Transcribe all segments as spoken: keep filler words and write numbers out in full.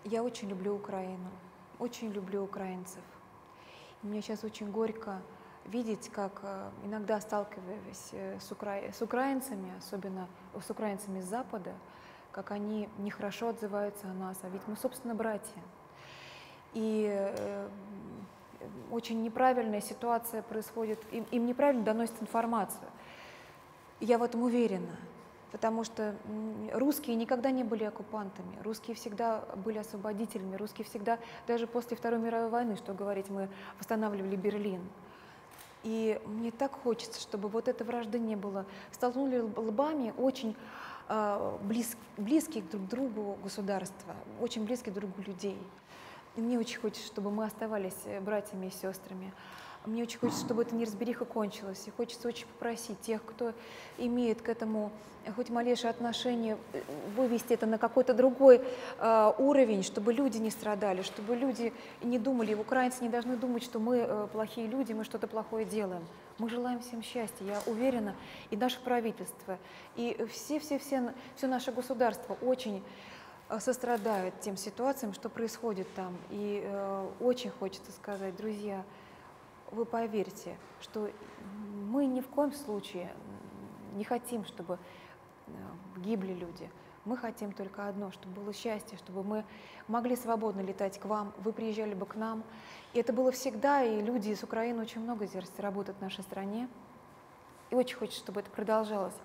Я очень люблю Украину, очень люблю украинцев. И мне сейчас очень горько видеть, как э, иногда сталкиваясь э, с, укра... с украинцами, особенно с украинцами с Запада, как они нехорошо отзываются о нас, а ведь мы, собственно, братья. И э, очень неправильная ситуация происходит, им, им неправильно доносят информацию. Я в этом уверена, потому что русские никогда не были оккупантами, русские всегда были освободителями, русские всегда, даже после Второй мировой войны, что говорить, мы восстанавливали Берлин. И мне так хочется, чтобы вот этой вражды не было. Столкнули лбами очень э, близ, близких друг к другу государства, очень близких друг к другу людей. И мне очень хочется, чтобы мы оставались братьями и сестрами. Мне очень хочется, чтобы эта неразбериха кончилась. И хочется очень попросить тех, кто имеет к этому хоть малейшее отношение, вывести это на какой-то другой э, уровень, чтобы люди не страдали, чтобы люди не думали, украинцы не должны думать, что мы э, плохие люди, мы что-то плохое делаем. Мы желаем всем счастья, я уверена, и наше правительство, и все-все-все, все наше государство очень сострадают тем ситуациям, что происходит там. И э, очень хочется сказать, друзья, вы поверьте, что мы ни в коем случае не хотим, чтобы гибли люди. Мы хотим только одно, чтобы было счастье, чтобы мы могли свободно летать к вам, вы приезжали бы к нам. И это было всегда, и люди из Украины очень много здесь работают в нашей стране. И очень хочется, чтобы это продолжалось.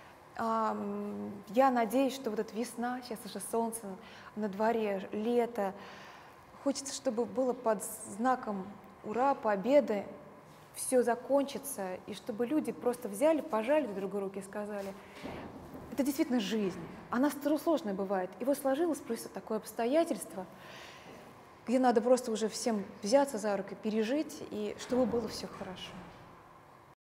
Я надеюсь, что вот эта весна, сейчас уже солнце на дворе, лето, хочется, чтобы было под знаком ура, победы, все закончится, и чтобы люди просто взяли, пожали друг другу руки и сказали, это действительно жизнь, она сложная бывает, и вот сложилось просто такое обстоятельство, где надо просто уже всем взяться за руки, пережить, и чтобы было все хорошо.